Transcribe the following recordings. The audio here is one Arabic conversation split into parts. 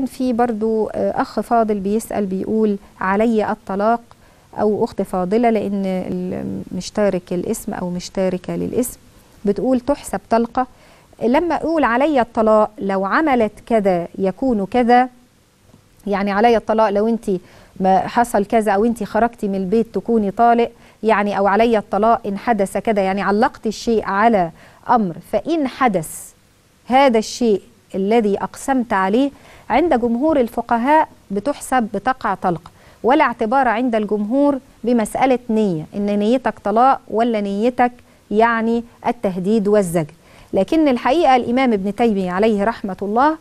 في برضو أخ فاضل بيسأل بيقول علي الطلاق، أو أخت فاضلة لأن مشترك الاسم أو مشتركة للاسم بتقول تحسب طلقة. لما أقول علي الطلاق لو عملت كذا يكون كذا، يعني علي الطلاق لو أنت ما حصل كذا أو أنت خرجتي من البيت تكوني طالق، يعني أو علي الطلاق إن حدث كذا، يعني علقت الشيء على أمر، فإن حدث هذا الشيء الذي أقسمت عليه عند جمهور الفقهاء بتحسب بتقع طلقة، ولا اعتبار عند الجمهور بمسألة نية، إن نيتك طلاق ولا نيتك يعني التهديد والزجر. لكن الحقيقة الإمام ابن تيمية عليه رحمة الله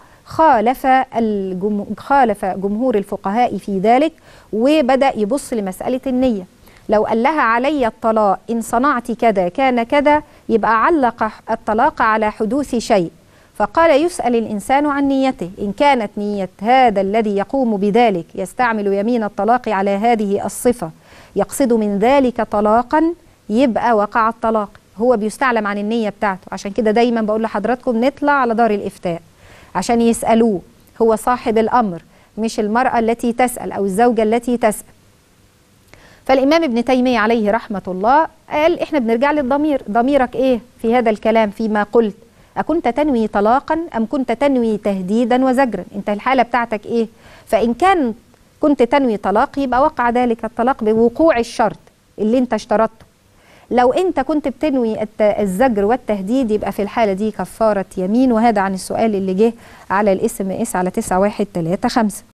خالف جمهور الفقهاء في ذلك، وبدأ يبص لمسألة النية. لو قال لها علي الطلاق إن صنعت كذا كان كذا، يبقى علق الطلاق على حدوث شيء، فقال يسأل الإنسان عن نيته، إن كانت نية هذا الذي يقوم بذلك يستعمل يمين الطلاق على هذه الصفة يقصد من ذلك طلاقا، يبقى وقع الطلاق. هو بيستعلم عن النية بتاعته. عشان كده دايما بقول لحضراتكم نطلع على دار الإفتاء عشان يسألوه، هو صاحب الأمر مش المرأة التي تسأل أو الزوجة التي تسأل. فالإمام ابن تيمية عليه رحمة الله قال إحنا بنرجع للضمير، ضميرك إيه في هذا الكلام فيما قلت؟ أكنت تنوي طلاقا أم كنت تنوي تهديدا وزجرا؟ أنت الحالة بتاعتك إيه؟ فإن كنت تنوي طلاق يبقى وقع ذلك الطلاق بوقوع الشرط اللي أنت اشترطته. لو أنت كنت بتنوي الزجر والتهديد يبقى في الحالة دي كفارة يمين. وهذا عن السؤال اللي جه على الاس ام اس على 9135.